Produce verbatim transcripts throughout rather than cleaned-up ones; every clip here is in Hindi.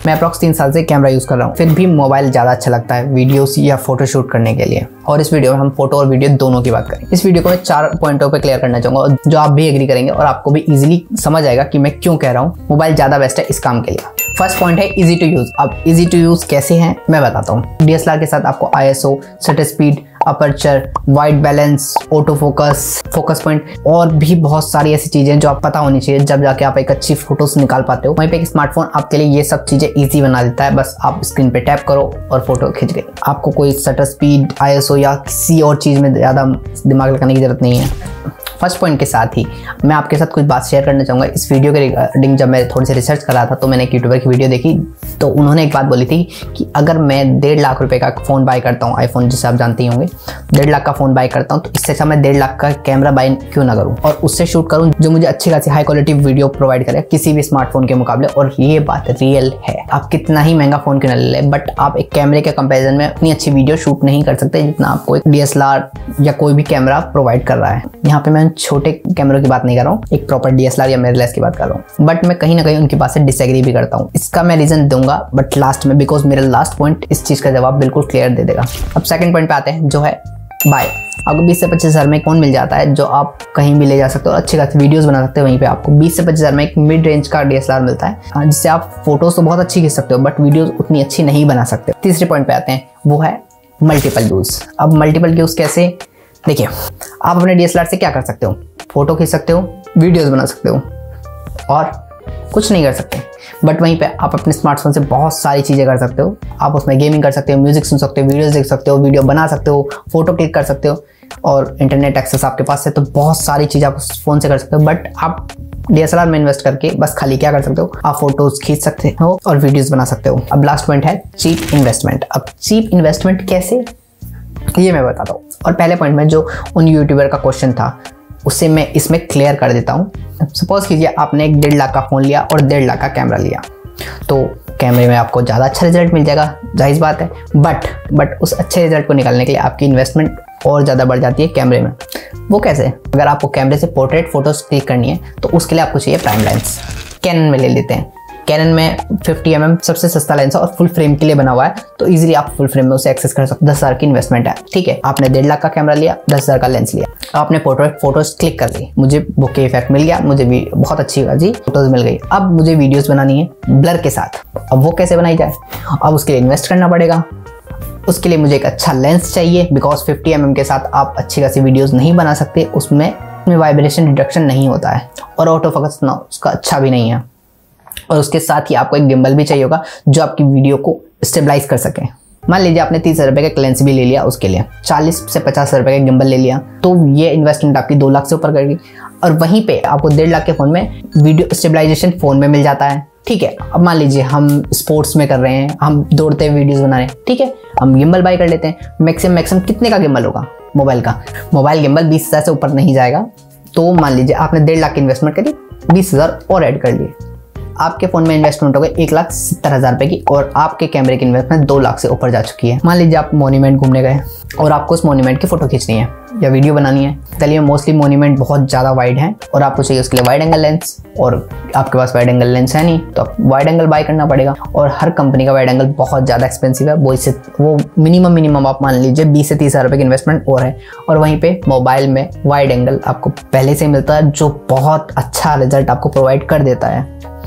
मैं अप्रॉक्स तीन साल से कैमरा यूज़ कर रहा हूँ, फिर भी मोबाइल ज़्यादा अच्छा लगता है वीडियोस या फोटो शूट करने के लिए। और इस वीडियो में हम फोटो और वीडियो दोनों की बात करेंगे। इस वीडियो को मैं चार पॉइंटों पे क्लियर करना चाहूँगा जो आप भी एग्री करेंगे और आपको भी इजीली समझ आएगा कि मैं क्यों कह रहा हूँ मोबाइल ज़्यादा बेस्ट है इस काम के लिए। फर्स्ट पॉइंट है इजी टू यूज़। अब इजी टू यूज़ कैसे हैं मैं बताता हूँ। डी एस एल आर के साथ आपको I S O, shutter speed, aperture, white balance, auto focus, focus point और भी बहुत सारी ऐसी चीजें जो आप पता होनी चाहिए जब जाके आप एक अच्छी फोटोज निकाल पाते हो। वहीं पे एक स्मार्टफोन आपके लिए ये सब चीजें इजी बना देता है। बस आप स्क्रीन पे टैप करो और फोटो खिंच गई। आपको कोई shutter speed, I S O या किसी और चीज में ज्यादा दिमाग लगाने की जरूरत नहीं है। फर्स्ट पॉइंट के साथ ही मैं आपके साथ कुछ बात शेयर करना चाहूँगा। इस वीडियो के रिगार्डिंग जब मैं थोड़ी सी रिसर्च कर रहा था तो मैंने एक यूट्यूबर की वीडियो देखी, तो उन्होंने एक बात बोली थी कि अगर मैं डेढ़ लाख रुपए का फ़ोन बाय करता हूँ, आईफोन जिसे आप जानते ही होंगे, डेढ़ लाख का फ़ोन बाय करता हूँ तो इससे अच्छा मैं डेढ़ लाख का कैमरा बाय क्यों ना करूँ और उससे शूट करूँ जो मुझे अच्छी खासी हाई क्वालिटी वीडियो प्रोवाइड करे किसी भी स्मार्टफोन के मुकाबले। और ये बात रियल है। आप कितना ही महंगा फ़ोन क्यों ना ले लें, बट आप एक कैमरे के कंपेरिजन में उतनी अच्छी वीडियो शूट नहीं कर सकते जितना आपको एक डी एस एल आर या कोई भी कैमरा प्रोवाइड कर रहा है। यहाँ पे मैं छोटे कैमरों की बात नहीं कर रहा हूँ, एक proper D S L R या मिररलेस की बात कर रहा हूँ। बट मैं कहीं ना कहीं उनकी बात से डिसएग्री भी करता हूँ। इसका मैं रीजन दूंगा बट लास्ट में, बिकॉज मेरा लास्ट पॉइंट इस चीज का जवाब बिल्कुल क्लियर दे देगा। अब सेकंड पॉइंट पे आते हैं जो है बाय। आपको बीस से पच्चीस हज़ार में कौन मिल जाता है जो आप कहीं भी ले जा सकते हो, अच्छी खासी वीडियोस बना सकते हो। वहीं पे आपको बीस से पच्चीस हज़ार में एक मिड रेंज का डी एस एल आर मिलता है जिससे आप फोटोज तो बहुत अच्छी खींच सकते हो बट वीडियोस उतनी अच्छी नहीं बना सकते। तीसरे पॉइंट पे आते हैं वो है मल्टीपल यूज। अब मल्टीपल यूज कैसे? देखिए, आप अपने डी एस एल आर से क्या कर सकते हो, फोटो खींच सकते हो, वीडियोस बना सकते हो और कुछ नहीं कर सकते। बट वहीं पे आप अपने स्मार्टफोन से बहुत सारी चीज़ें कर सकते हो। आप उसमें गेमिंग कर सकते हो, म्यूजिक सुन सकते हो, वीडियोस देख सकते हो, वीडियो बना सकते हो, फोटो क्लिक कर सकते हो और इंटरनेट एक्सेस आपके पास है तो बहुत सारी चीज़ें आप उस फोन से कर सकते हो। बट आप डी एस एल आर में इन्वेस्ट करके बस खाली क्या कर सकते हो, आप फोटोज खींच सकते हो और वीडियोस बना सकते हो। अब लास्ट पॉइंट है चीप इन्वेस्टमेंट। अब चीप इन्वेस्टमेंट कैसे, ये मैं बताता हूँ। और पहले पॉइंट में जो उन यूट्यूबर का क्वेश्चन था उससे मैं इसमें क्लियर कर देता हूँ। सपोज कीजिए आपने एक डेढ़ लाख का फ़ोन लिया और डेढ़ लाख का कैमरा लिया, तो कैमरे में आपको ज़्यादा अच्छा रिजल्ट मिल जाएगा, जाहिर बात है। बट बट उस अच्छे रिजल्ट को निकालने के लिए आपकी इन्वेस्टमेंट और ज़्यादा बढ़ जाती है कैमरे में। वो कैसे? अगर आपको कैमरे से पोर्ट्रेट फोटोज क्लिक करनी है तो उसके लिए आपको चाहिए प्राइम लेंस। कैनन में ले लेते हैं। कैनन में फिफ्टी एम एम सबसे सस्ता लेंस है और फुल फ्रेम के लिए बना हुआ है तो इजीली आप फुल फ्रेम में उसे एक्सेस कर सकते हो। दस हज़ार की इन्वेस्टमेंट है, ठीक है। आपने डेढ़ लाख का कैमरा लिया, दस हज़ार का लेंस लिया, आपने पोर्ट्रेट फोटोज क्लिक कर ली, मुझे बुके इफेक्ट मिल गया, मुझे भी बहुत अच्छी जी फोटोज मिल गई। अब मुझे वीडियोस बनानी है ब्लर के साथ। अब वो कैसे बनाई जाए? अब उसके लिए इन्वेस्ट करना पड़ेगा। उसके लिए मुझे एक अच्छा लेंस चाहिए बिकॉज फिफ्टी एम एम के साथ आप अच्छी खासी वीडियोज नहीं बना सकते, उसमें वाइब्रेशन रिडक्शन नहीं होता है और ऑटो फोकस ना उसका अच्छा भी नहीं है। और उसके साथ ही आपको एक गिम्बल भी चाहिए होगा जो आपकी वीडियो को स्टेबलाइज कर सके। मान लीजिए आपने तीस हजार रुपए का लेंस भी ले लिया, उसके लिए चालीस से पचास हजार रुपए का गिम्बल ले लिया तो ये इन्वेस्टमेंट आपकी दो लाख से ऊपर करेगी। और वहीं पे आपको डेढ़ लाख के फोन में वीडियो स्टेबलाइजेशन फोन में मिल जाता है, ठीक है। अब मान लीजिए हम स्पोर्ट्स में कर रहे हैं, हम दौड़ते हुए वीडियोस बना रहे हैं, ठीक है, हम गिम्बल बाय कर लेते हैं। मैक्सिमम मैक्सिमम कितने का गिम्बल होगा मोबाइल का? मोबाइल गिम्बल बीस हजार से ऊपर नहीं जाएगा। तो मान लीजिए आपने डेढ़ लाख की इन्वेस्टमेंट करी, बीस हजार और ऐड कर लिए, आपके फोन में इन्वेस्टमेंट हो गई एक लाख सत्तर हजार रुपए की और आपके कैमरे की इन्वेस्टमेंट दो लाख से ऊपर जा चुकी है। मान लीजिए आप मोन्यूमेंट घूमने गए और आपको उस मोन्यूमेंट की फोटो खींचनी है या वीडियो बनानी है। चलिए मोस्टली मोन्यूमेंट बहुत ज़्यादा वाइड है और आपको चाहिए उसके लिए वाइड एंगल लेंस और आपके पास वाइड एंगल लेंस है नहीं तो आप वाइड एंगल बाय करना पड़ेगा। और हर कंपनी का वाइड एंगल बहुत ज़्यादा एक्सपेंसिव है। वो इससे वो मिनिमम मिनिमम आप मान लीजिए बीस से तीस हज़ार रुपये की इन्वेस्टमेंट और है। और वहीं पे मोबाइल में वाइड एंगल आपको पहले से मिलता है जो बहुत अच्छा रिजल्ट आपको प्रोवाइड कर देता है।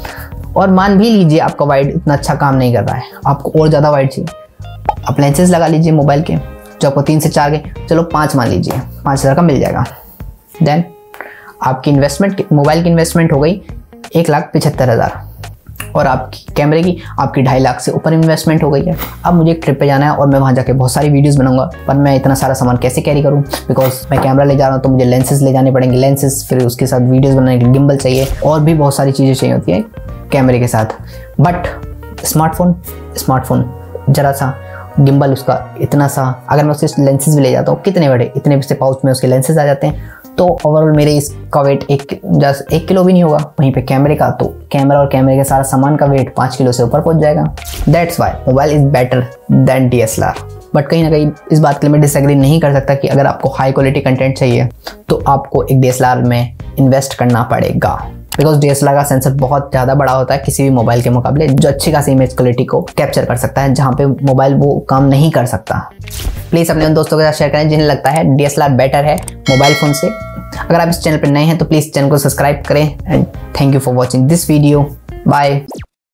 और मान भी लीजिए आपका वाइड इतना अच्छा काम नहीं कर रहा है, आपको और ज़्यादा वाइड चाहिए, आप लेंसेज लगा लीजिए मोबाइल के जो आपको तीन से चार के, चलो पाँच मान लीजिए, पाँच हज़ार का मिल जाएगा। देन आपकी इन्वेस्टमेंट, मोबाइल की इन्वेस्टमेंट हो गई एक लाख पिछहत्तर हज़ार और आपकी कैमरे की आपकी ढाई लाख से ऊपर इन्वेस्टमेंट हो गई है। अब मुझे एक ट्रिप पे जाना है और मैं वहाँ जाके बहुत सारी वीडियोस बनाऊंगा, पर मैं इतना सारा सामान कैसे कैरी करूँ? बिकॉज मैं कैमरा ले जा रहा हूँ तो मुझे लेंसेज ले जाने पड़ेंगे, लेंसेज, फिर उसके साथ वीडियोस बनाने के लिए गिम्बल चाहिए और भी बहुत सारी चीज़ें चाहिए होती है कैमरे के साथ। बट स्मार्टफोन स्मार्टफोन जरा सा गिम्बल उसका इतना सा, अगर मैं उसके लेंसेज भी ले जाता हूँ कितने बड़े, इतने से पाउच में उसके लेंसेज आ जाते हैं तो ओवरऑल मेरे इसका वेट एक जस्ट एक किलो भी नहीं होगा। वहीं पे कैमरे का तो कैमरा और कैमरे के सारा सामान का वेट पाँच किलो से ऊपर पहुंच जाएगा। That's why mobile is better than D S L R. But कहीं ना कहीं इस बात के लिए मैं डिसएग्री नहीं कर सकता कि अगर आपको हाई क्वालिटी कंटेंट चाहिए तो आपको एक डी एस एल आर में इन्वेस्ट करना पड़ेगा। Because D S L R का सेंसर बहुत ज़्यादा बड़ा होता है किसी भी मोबाइल के मुकाबले, जो अच्छी खासी इमेज क्वालिटी को कैप्चर कर सकता है जहाँ पे मोबाइल वो काम नहीं कर सकता। प्लीज़ अपने उन दोस्तों के साथ शेयर करें जिन्हें लगता है D S L R better है मोबाइल फ़ोन से। अगर आप इस चैनल पर नए हैं तो प्लीज़ चैनल को सब्सक्राइब करें and thank you for watching this video. Bye.